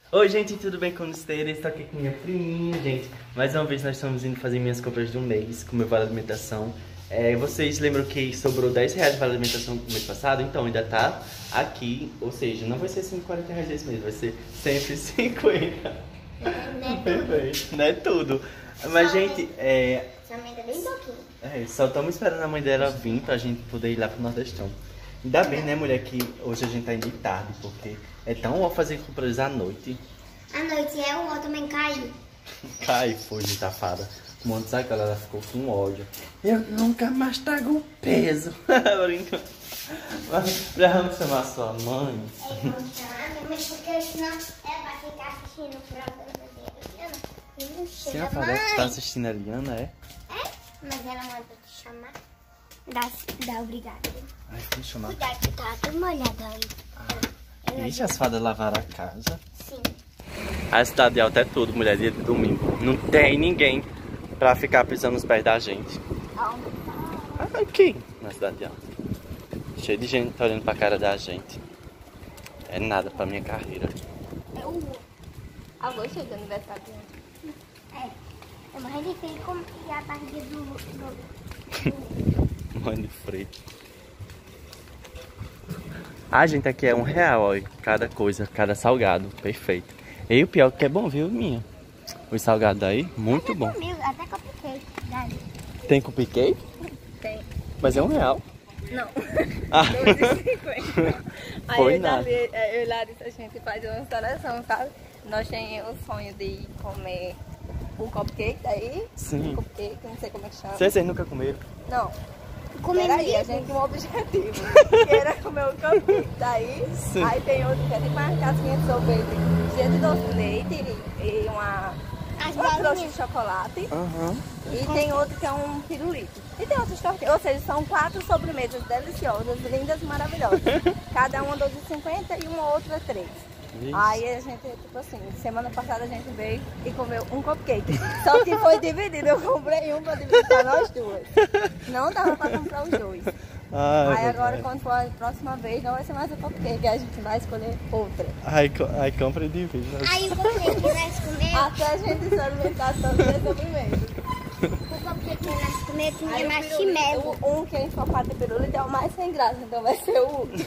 Oi gente, tudo bem com vocês? Estou aqui com minha priminha, gente. Mais uma vez nós estamos indo fazer minhas compras de um mês com meu vale alimentação. Vocês lembram que sobrou R$10 de vale alimentação no mês passado? Então ainda tá aqui, ou seja, não vai ser R$140 esse mês, vai ser 150. Perfeito, não é tudo. Mas gente, Somente bem pouquinho. só estamos esperando a mãe dela vir pra gente poder ir lá pro Nordestão. Ainda bem, né, mulher, que hoje a gente tá indo de tarde, porque é tão bom fazer compras à noite. À noite eu também caí. Cai, foi, safada. Um monte de sacola, ela ficou com ódio. Eu nunca mais trago peso. Brincando. Já vamos chamar sua mãe? Mas porque senão ela vai ficar assistindo o programa dela. Não Sim, chega a Fada tá assistindo a Liana, é? É? Mas ela mandou te chamar. Dá obrigada. Ai, vamos chamar. Cuidado que tá tudo molhado aí. Ixi, as fadas lavaram a casa. Sim. A cidade alta é tudo, mulher, dia de domingo. Não tem ninguém pra ficar pisando nos pés da gente. Aqui, na cidade alta. Cheio de gente tá olhando pra cara da gente. É nada pra minha carreira. A gostei do aniversário. Eu morri de frio como que a barriga do... Mãe de freio. Ah, gente, aqui é R$1, ó. Cada coisa, cada salgado. Perfeito. E o pior que é bom, viu, minha? Os salgados aí, muito bom. Até cupcake. Tem cupcake? Tem. Mas é R$1. Não. Ah. 2,50. Aí Foi eu nada. e Larissa, a gente faz uma seleção, sabe? Nós temos o sonho de comer o cupcake daí. Sim. Cupcake, não sei como é que chama. Vocês nunca comeram? Não. Comer Peraí, a mesmo? gente tem um objetivo. Que era comer o cupcake daí. Sim. Aí tem outro que é tipo uma casquinha de sorvete cheia de doce de leite e uma trouxa de chocolate. Aham. E tem outro que é um pirulito. E tem outros tortinhos. Ou seja, são 4 sobremesas deliciosas, lindas e maravilhosas. Cada uma R$12,50 e uma outra 3. Isso. Aí a gente, tipo assim, semana passada a gente veio e comeu um cupcake. Só que foi dividido. Eu comprei um pra dividir pra nós duas. Não dava pra comprar os dois. Aí agora, quando for a próxima vez, não vai ser mais um cupcake. A gente vai escolher outra. Aí compra e divide. Aí o cupcake que nós comemos, Até a gente se alimentar todos os sobremesas. o cupcake que nós comemos tinha Aí marshmallow. um que é em formato de pirulito é o mais sem graça, então vai ser o último.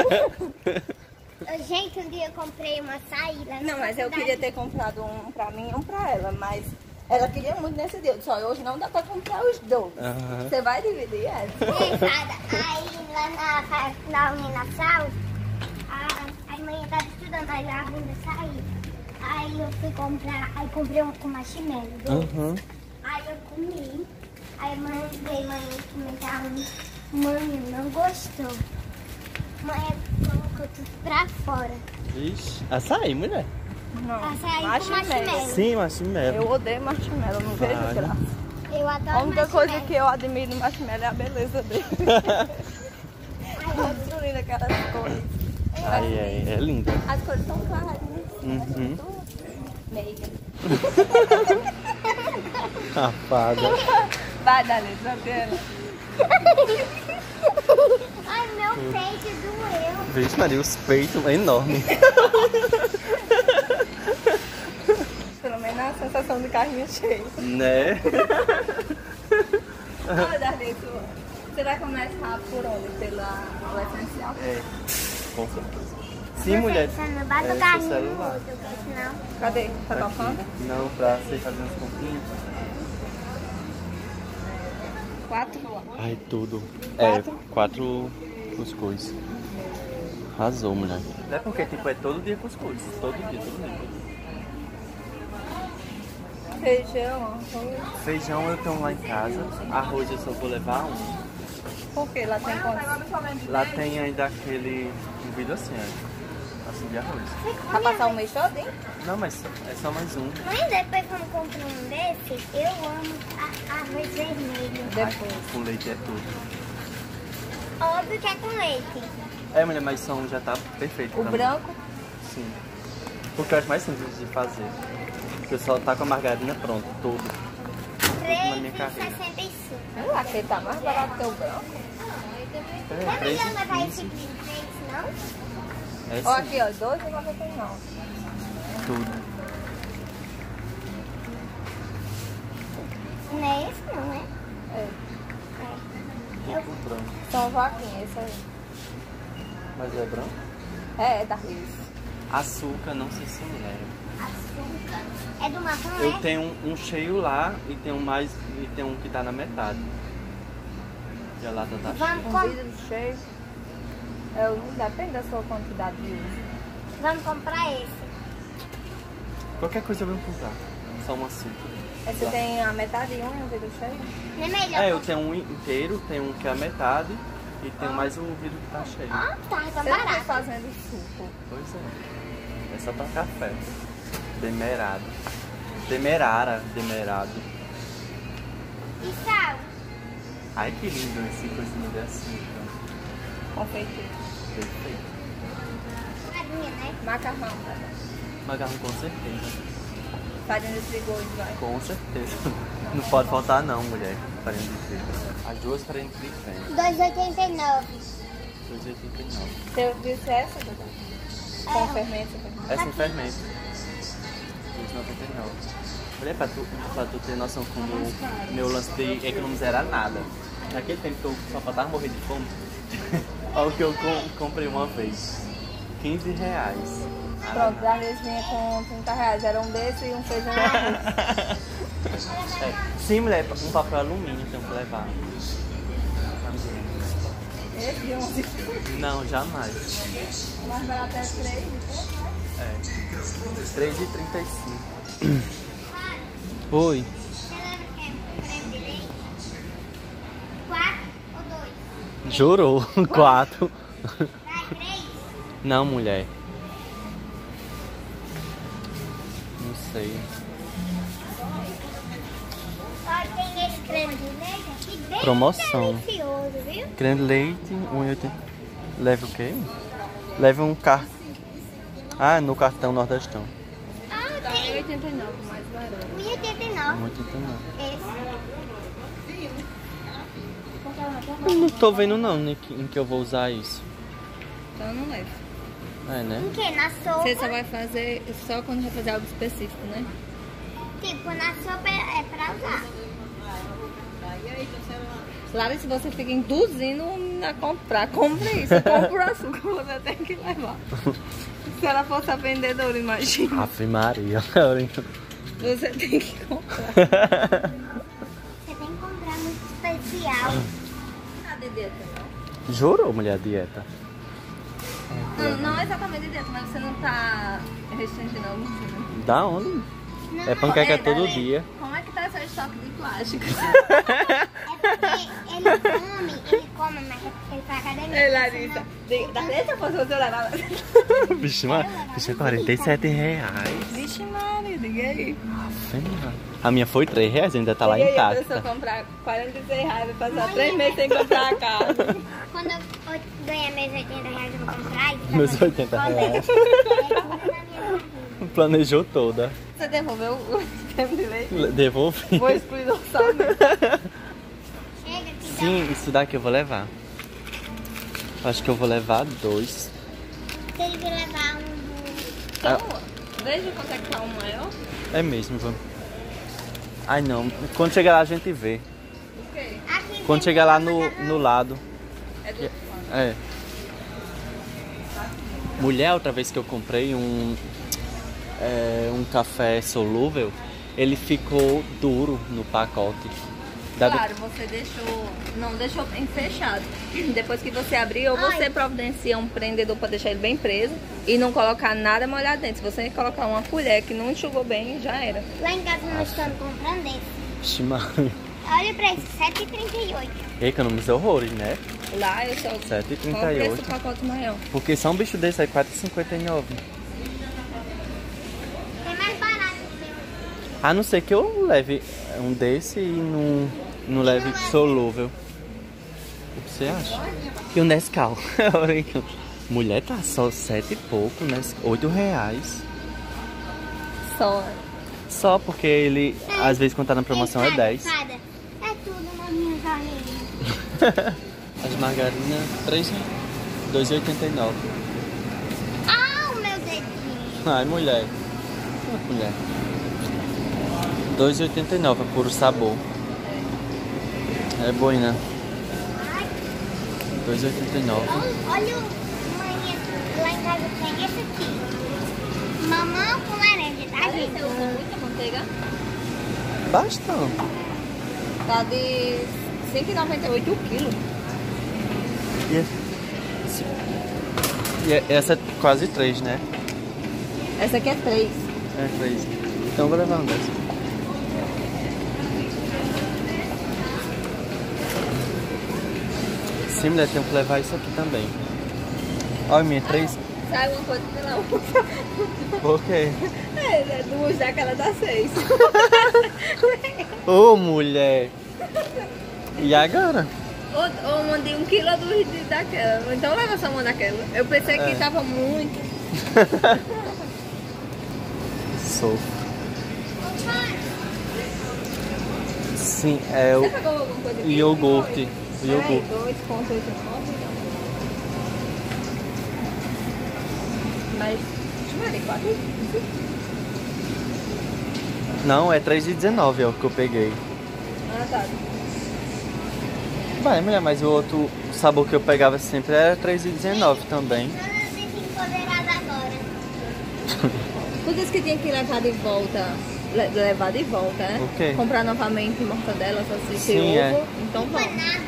Gente, um dia eu comprei uma saída. Não, mas eu queria ter comprado um pra mim e um pra ela, mas ela queria muito nesse dia. Só hoje não dá pra comprar os dois. Aham. Você vai dividir essa? Aí lá na Uninasal, a manhã tava estudando, aí a bunda saiu. Aí eu fui comprar, aí comprei um com marshmallow. Aham. Aí eu comi. Aí a mãe veio, mãe comentar, mãe, não gostou. Mãe colocou tudo pra fora. Ixi. Açaí, mulher. Não. Açaí com marshmallow. Sim, marshmallow. Eu odeio marshmallow, não vejo Vale. graça. Eu adoro A única coisa marshmallow. que eu admiro no marshmallow é a beleza dele. Muito linda aquelas cores. Aí, é linda. As cores são claras, né? Uhum. Meiga. Safada. Vai, Dalisa, dela. Ai, meu peito doeu. Vixe, Maria, os peitos enormes. Pelo menos a sensação de carrinho cheio. Né? Olha, Dalisa, você vai começar por onde? Pela o essencial? É, com certeza. Sim, mulher. Você não bate É, o carrinho seu no celular. outro, porque senão... Cadê? Tá Aqui. tocando? Não, pra você fazer uns comprinhos. 4. Ai, tudo. Quatro? 4 cuscuz. Arrasou, mulher. Não é porque, tipo, é todo dia cuscuz. Todo dia, todo dia. Feijão, arroz. Feijão eu tenho lá em casa. Arroz eu só vou levar um. Por que lá tem quantos? Lá tem ainda aquele movido assim, ó. Assim de arroz. Pra passar o mês todo, hein? Não, mas é só mais um. Mas depois quando compro um desse, eu amo arroz vermelho. Depois. Com leite é tudo. Óbvio que é com leite. É, mulher, mas são já tá perfeito. O pra mim. branco? Sim. Porque eu acho mais simples de fazer. Porque só tá com a margarina pronto, tudo. Na minha carreira. R$3,65. Eu achei que tá mais barato que o branco. É, Não é melhor levar 3,15. esse de 3, não? É Ó, sim. aqui, ó, R$12,99. tudo. Não é esse não, né? É. O branco. São vaquinhas, esse aí. Mas é branco? É da Riz. Açúcar, não sei se leva. Açúcar. É do marrom, Eu né? tenho um cheio lá e tem um que tá na metade. E a lata tá cheia. Vamos, Um vidro cheio. Depende da sua quantidade de uso. vamos comprar esse. Qualquer coisa eu vou comprar. Só um açúcar. Você tem a metade e um vidro cheio? Não é melhor? É, eu tenho um inteiro, tem um que é a metade e tem mais um vidro que tá cheio. Ah, tá Você não tá barato. fazendo suco. Pois é. É só pra café. Demerado. Demerado. E sal? Ai, que lindo esse coisinho de açúcar. Confeiteiro. Perfeito. Farinha, né? Macarrão, tá? Macarrão com certeza. Farinha de trigo hoje, vai. Com certeza. Não pode faltar não, mulher. Farinha de trigo. As duas farinhas de trigo tem. 2,89. 2,89. Você disse essa, Dudu? Com fermento? Essa sem fermento. 2,99. Mulher, pra tu ter noção como meu lance de economizar era nada. Naquele tempo que eu só faltava morrer de fome. Olha o que eu comprei uma vez. 15 reais. Pronto, a Riz vinha com 30 reais. Era um desse e um feijão e arroz. Sim, mulher, um papel alumínio tenho que levar. Esse de 11. Não, jamais. O mais barato é 3. É. 3,35. Oi. Você lembra que é creme de leite? 4 ou 2? Jurou. 4. Vai, 3? Não, mulher. Não sei. Olha, tem esse creme de leite aqui bem Promoção. delicioso, viu? Creme de leite, 1,80. Leve o quê? Leve um cartão. Ah, no cartão Nordestão. Ah, Tá tem 1,89, mais barato. 1,89. 1,89. Esse. Não tô vendo não em que eu vou usar isso. Então não leva. É, né? Em que? Na sopa? Você só vai fazer só quando vai fazer algo específico, né? Tipo, na sopa é pra usar. Claro, se você fica induzindo a comprar, compre isso, compra o açúcar, você tem que levar. Se ela fosse a vendedora, imagina. Ave Maria. Você tem que comprar. Você tem que comprar muito especial. Nada de dieta, não? Jurou, mulher, dieta? Não exatamente de dieta, mas você não tá restringindo algum tipo. Da onde? Não, É panqueca todo Dali. dia. Como é que tá esse estoque de plástico? é porque ele come, mas é porque ele faz academia. Ei, Larissa, da dieta fosse você olhar. Bicho, é 47 reais. Vixe, Mari, diga aí. A minha foi 3 reais, ainda tá lá E aí, a pessoa intacta. comprar 46 reais, vai passar 3 meses sem comprar a casa. Quando eu ganhar meus 80 reais, eu vou comprar. E Meus 80 reais. É, Planejou toda. Você devolveu o creme de leite? Devolvi. Vou excluir do orçamento. Chega aqui. Sim, isso daqui eu vou levar. Acho que eu vou levar 2. Se ele vir levar um do... Então, veja quanto é que tá um maior. É mesmo, vamos. Ai não, quando chegar lá a gente vê. O quê? Aqui Quando tem chegar lá uma no lado. É do É. Mulher, outra vez que eu comprei um café solúvel, ele ficou duro no pacote. Claro, você deixou bem fechado. Depois que você abrir, ou você providencia um prendedor para deixar ele bem preso e não colocar nada molhado dentro. Se você colocar uma colher que não enxugou bem, já era. Lá em casa nós estamos comprando esse. Ximaria. Olha o preço, 7,38. Economizou horrores, né? Lá eu só 7,38. qual o preço do pacote maior. Porque só um bicho desse aí, 4,59. Tem mais barato que o A não ser que eu leve um desse e não leve solúvel. O que você acha? E o Nescau? Mulher, tá só 7 e pouco, né? 8 reais. Só. Só porque ele, às vezes, quando tá na promoção, é 10. Fada, é tudo nas minhas orelhas. As margarinas, 2,89. Ah, o meu dedinho. Ai, mulher. quanto, mulher? R$2,89 por sabor. É boina. R$2,89. Olha o manhã, lá em casa tem esse aqui. Mamão com laranja, tá, A gente gente? usa muita manteiga. Bastante. Tá de 5,98 o quilo. E essa é quase 3, né? Essa aqui é 3. É 3. Então eu vou levar um dessa. Sim, mulher, tenho que levar isso aqui também. Olha, minha 3. Sai uma coisa pela outra. Por quê? É, duas daquela dá 6. Ô, mulher! E agora? Ou mandei 1 quilo daquela. Então leva só uma daquela. Eu pensei que tava muito. Sou. Sim, é o Você pegou alguma coisa aqui? iogurte. O iogurte. 2,89. Mas, deixa eu ver, 4. Não, é 3,19 é o que eu peguei. Ah, tá. Vai, mulher, mas o outro sabor que eu pegava sempre era 3,19 também. Totalmente empoderada agora. Tu disse que tinha que levar de volta. Levar de volta, né? O quê? Comprar novamente mortadela, salsicha Sim, e é. ovo. Então vamos.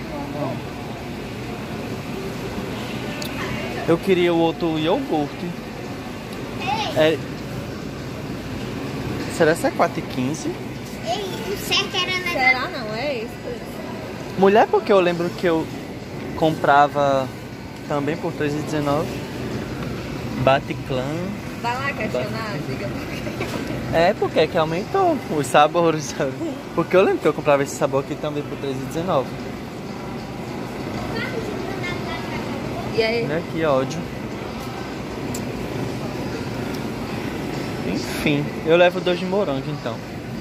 Eu queria o outro iogurte. É... Será que é 4,15? Ei, o certo era levar. Será não? É isso. Mulher, porque eu lembro que eu comprava também por 3,19. Baticlan. Vai lá questionar, diga. É, porque é que aumentou os sabores, sabe? Porque eu lembro que eu comprava esse sabor aqui também por 3,19. E aí? Olha que ódio. Enfim, eu levo 2 de morango então.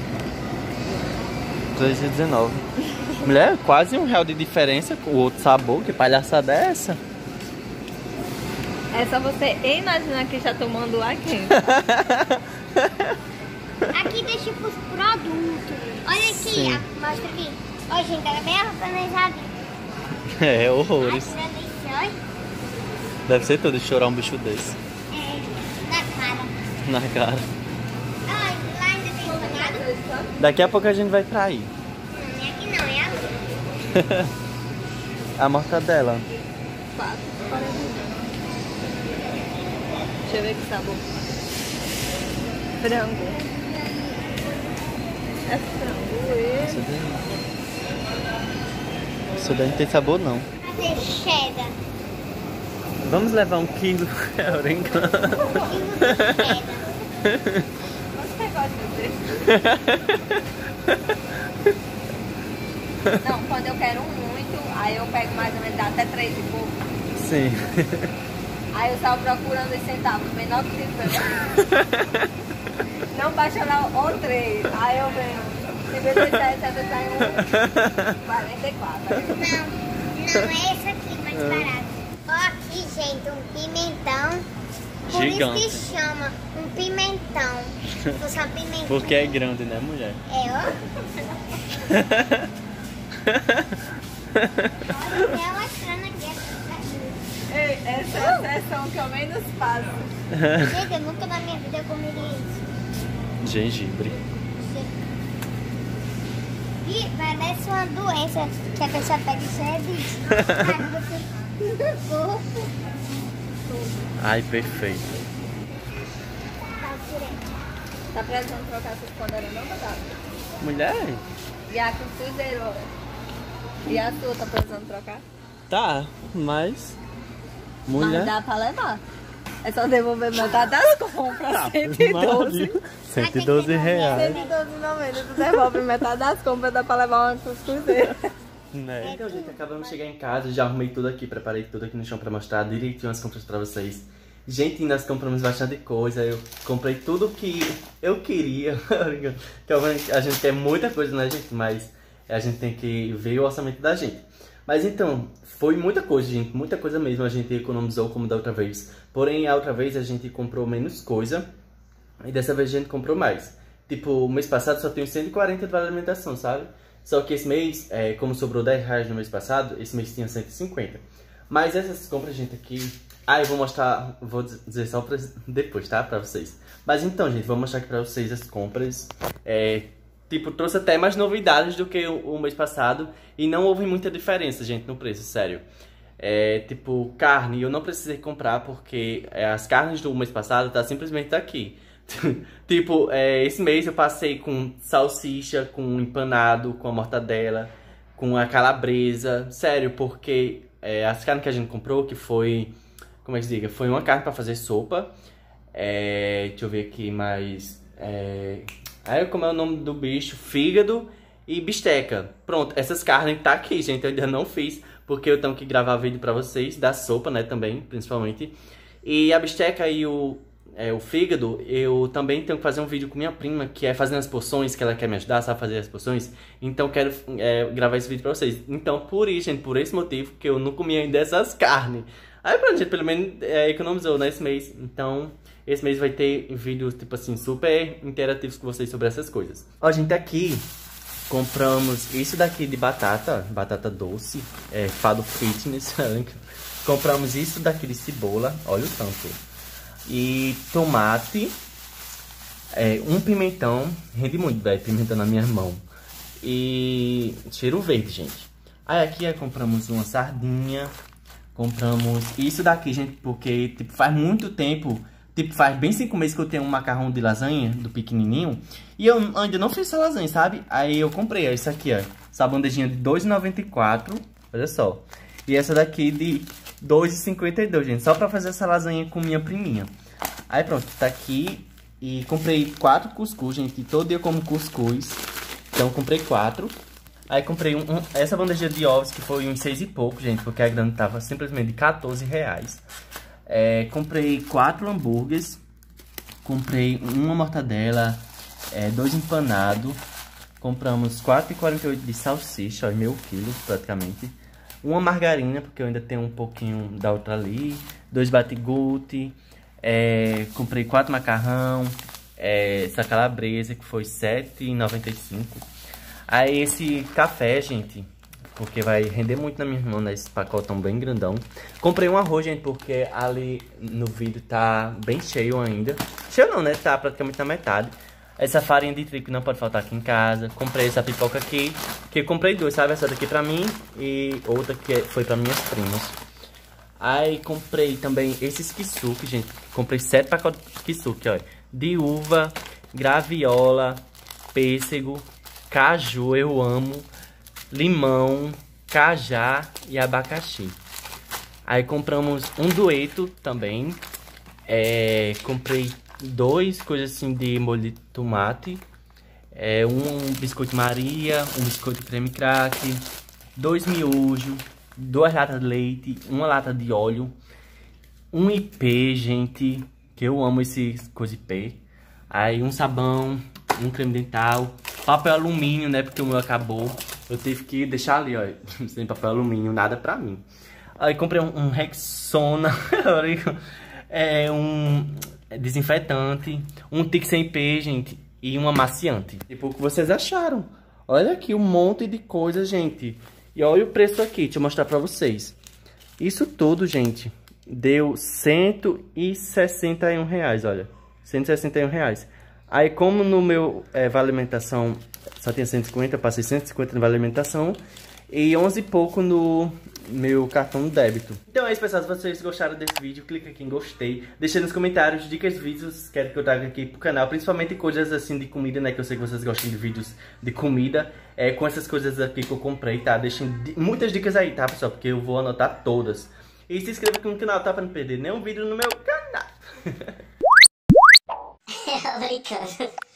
2,19. Mulher, quase R$1 de diferença com o outro sabor. Que palhaçada é essa? É só você imaginar que está tomando lá quente. Aqui deixa pros produtos. Olha aqui, Sim. ó, mostra aqui. Ó, gente, ela é bem organizada. É, horrores. Aqui na deixa, Deve ser tudo chorar um bicho desse. na cara. Na cara. Ai, lá ainda tem empanado? Daqui a pouco a gente vai pra aí. Não é aqui não, é ali. A mortadela. 4. Deixa eu ver que sabor. Frango. É frango Isso daí. Isso daí não tem sabor não. Fazer cheddar. Vamos levar 1 quilo. É brincando. Você gosta de Não, quando eu quero muito, aí eu pego mais ou menos, dá até 3 e pouco. Sim. Aí eu estava procurando os centavos, menor que 50. Não baixa lá o 3. Aí eu venho. 57, 71, 44. Não é esse aqui, mais barato. Ó, aqui, gente, um pimentão. Por Gigante. isso que chama um pimentão. Vou só pimentão. Porque é grande, né, mulher? É, ó. Olha, eu mostrando aqui essa. Ei, essa é a sessão que eu menos faço. Gente, eu nunca na minha vida comeria isso. Gengibre. E parece uma doença que a pessoa pega e cheia de corpo. Ai, perfeito. Tá direito. Tá precisando trocar essas pandelas não, Batata? Mulher? E a cruzeiro, e a sua tá precisando trocar? Tá, mas... Mas Mulher... dá pra levar. É só devolver metade das compras, 112. 112 reais. 112,90. Tu devolve metade das compras, dá pra levar uma cruzeiro. Né? Então, gente, acabamos de chegar em casa, já arrumei tudo aqui, preparei tudo aqui no chão pra mostrar direitinho as compras pra vocês. Gente, nós compramos bastante coisa, eu comprei tudo que eu queria. A gente quer muita coisa, né, gente? Mas a gente tem que ver o orçamento da gente. Mas então, foi muita coisa, gente, muita coisa mesmo. A gente economizou como da outra vez. Porém, a outra vez a gente comprou menos coisa. E dessa vez a gente comprou mais. Tipo, o mês passado só tem 140 de vale alimentação, sabe? Só que esse mês, como sobrou 10 reais no mês passado, esse mês tinha 150. Mas essas compras, gente, aqui... eu vou mostrar, vou dizer só depois, tá? Pra vocês. Mas então, gente, vou mostrar aqui pra vocês as compras. Tipo, trouxe até mais novidades do que o mês passado. E não houve muita diferença, gente, no preço, sério. Tipo, carne eu não precisei comprar porque as carnes do mês passado tá simplesmente aqui. Tipo, esse mês eu passei com salsicha, com empanado, com a mortadela, com a calabresa. Sério, porque as carnes que a gente comprou, que foi... Como é que se diga? Foi uma carne pra fazer sopa. Deixa eu ver aqui mais... como é o nome do bicho? Fígado e bisteca. Pronto, essas carnes tá aqui, gente. Eu ainda não fiz, porque eu tenho que gravar vídeo pra vocês. Da sopa, né, também, principalmente. E a bisteca e o fígado, eu também tenho que fazer um vídeo com minha prima, que é fazendo as porções, que ela quer me ajudar, sabe fazer as porções. Então quero gravar esse vídeo pra vocês. Então por isso, gente, por esse motivo que eu não comi ainda essas carnes. Aí pronto, gente, pelo menos economizou, né, esse mês. Então esse mês vai ter vídeos, tipo assim, super interativos com vocês sobre essas coisas. Ó, gente, aqui compramos isso daqui de batata doce, Fado Fitness. Compramos isso daqui de cebola, olha o tanto. E tomate, um pimentão, rende muito, velho, pimentão na minha mão. E cheiro verde, gente. Aí aqui compramos uma sardinha, compramos isso daqui, gente, porque tipo, faz muito tempo, tipo, faz bem 5 meses que eu tenho um macarrão de lasanha, do pequenininho. E eu ainda não fiz essa lasanha, sabe? Aí eu comprei isso aqui, ó, essa bandejinha de R$2,94, olha só. E essa daqui de R$2,52, gente, só pra fazer essa lasanha com minha priminha. Aí pronto, tá aqui. E comprei 4 cuscuz, gente, todo dia eu como cuscuz. Então comprei 4. Aí comprei essa bandeja de ovos, que foi uns 6 e pouco, gente, porque a grande tava simplesmente de R$14. Comprei 4 hambúrgueres. Comprei uma mortadela, 2 empanados. Compramos R$4,48 de salsicha, ó, meio quilo praticamente. Uma margarina, porque eu ainda tenho um pouquinho da outra ali. 2 batigute. Comprei 4 macarrão. Essa calabresa, que foi R$7,95. Aí esse café, gente, porque vai render muito na minha mão, né? Esse pacotão bem grandão. Comprei um arroz, gente, porque ali no vídeo tá bem cheio ainda. Cheio não, né? Tá praticamente na metade. Essa farinha de trigo que não pode faltar aqui em casa. Comprei essa pipoca aqui, que eu comprei 2, sabe? Essa daqui pra mim e outra que foi pra minhas primas. Aí comprei também esses kisuke, gente. Comprei 7 pacotes de kisuke, ó. De uva, graviola, pêssego, caju, eu amo, limão, cajá e abacaxi. Aí compramos um dueto também. Comprei 2 coisas assim de molho de tomate. Um biscoito Maria, um biscoito creme crack, 2 miojos, 2 latas de leite, 1 lata de óleo, um IP, gente, que eu amo esse coisa IP. Aí um sabão, um creme dental, papel alumínio, né, porque o meu acabou. Eu tive que deixar ali, ó, sem papel alumínio, nada pra mim. Aí comprei um Rexona, um desinfetante, um tique sem P, gente, e um amaciante. Tipo, o que vocês acharam? Olha aqui um monte de coisa, gente. E olha o preço aqui, deixa eu mostrar pra vocês. Isso tudo, gente, deu R$161, olha. R$161. Aí, como no meu vale alimentação só tinha 150, eu passei 150 no vale alimentação e 11 e pouco no meu cartão de débito. Então é isso, pessoal. Se vocês gostaram desse vídeo, clica aqui em gostei. Deixa nos comentários dicas de vídeos que querem que eu traga aqui pro canal. Principalmente coisas assim de comida, né? Que eu sei que vocês gostam de vídeos de comida. Com essas coisas aqui que eu comprei, tá? Deixem muitas dicas aí, tá, pessoal? Porque eu vou anotar todas. E se inscreva aqui no canal, tá? Pra não perder nenhum vídeo no meu canal. Brincando.